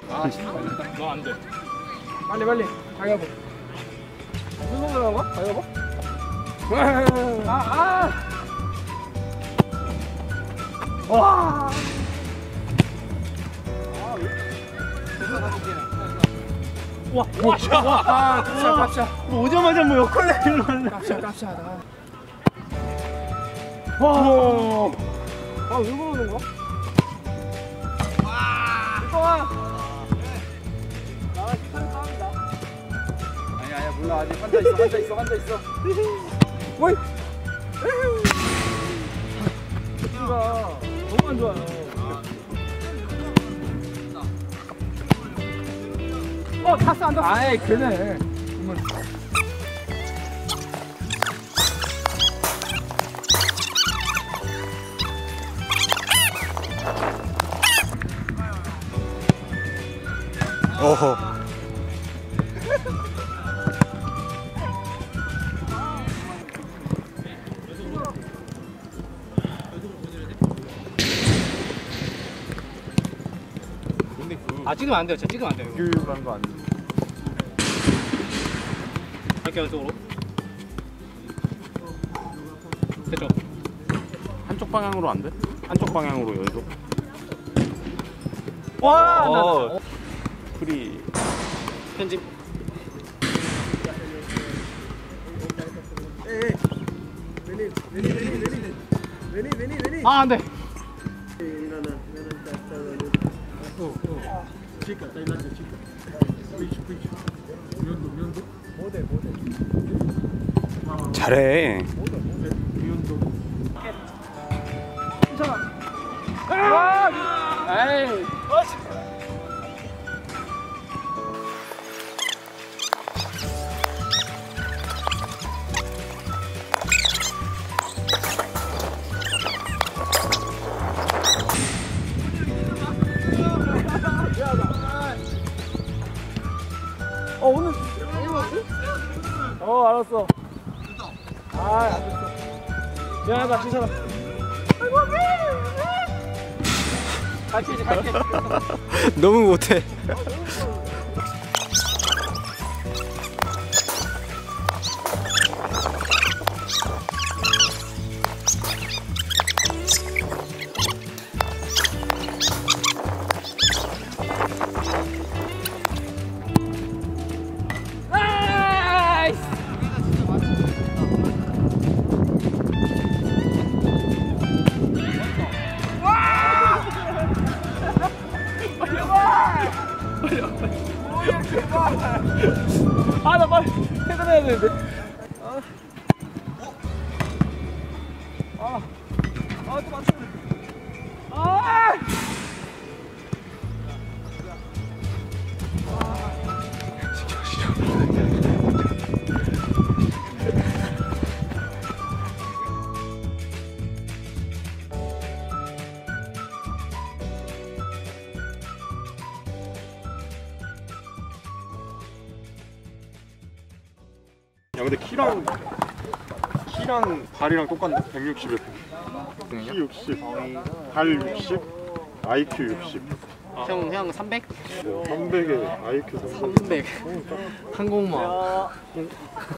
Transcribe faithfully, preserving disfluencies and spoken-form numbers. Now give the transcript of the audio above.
아, 너 안 돼. 빨리 빨리. 가위바위보. 무슨 거 나온 거야? 가위바위보? 아, 아. 와. 와, 와, 와, 아, 깝샤, 깝샤. 뭐 오자마자 뭐 역할을 일어났네. 깝샤, 깝샤하다. 와. 아, 왜 그러는 거야? 와. 이거야. 나 시간 싸운다. 아니 아니야 몰라 아직 앉아 있어 앉아 있어 앉아 있어. 왜? 이가 너무 안 좋아요. 어, 탔어 안 탔어? 아이 그네. 어허. 아 찍으면 안 돼요. 진짜 찍으면 안 돼요. 교육한 거 안 돼. 이렇게 왼쪽으로. 됐죠? 한쪽 방향으로 안 돼? 한쪽 방향으로 연속. 와. 어. 프리. 편집. 아 안 돼. 잘해. 에이. 어 오늘 어 알았어. 아 안 됐어. 미안하다 괜찮아. 같이 이제 같이. 너무 못해. 아 나 빨리 퇴근해야 되는데. 아, 아, 아, 또 맞추네. 아, 야 근데 키랑 키랑 발이랑 똑같네. 백육십에 키 육십, 발 육십, 아이큐 육십. 형, 형 삼백? 뭐 삼백에 아이큐 삼백. 삼백. 항공모.